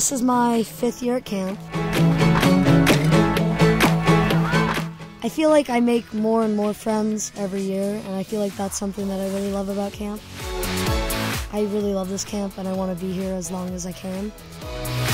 This is my 5th year at camp. I feel like I make more and more friends every year, and I feel like that's something that I really love about camp. I really love this camp, and I want to be here as long as I can.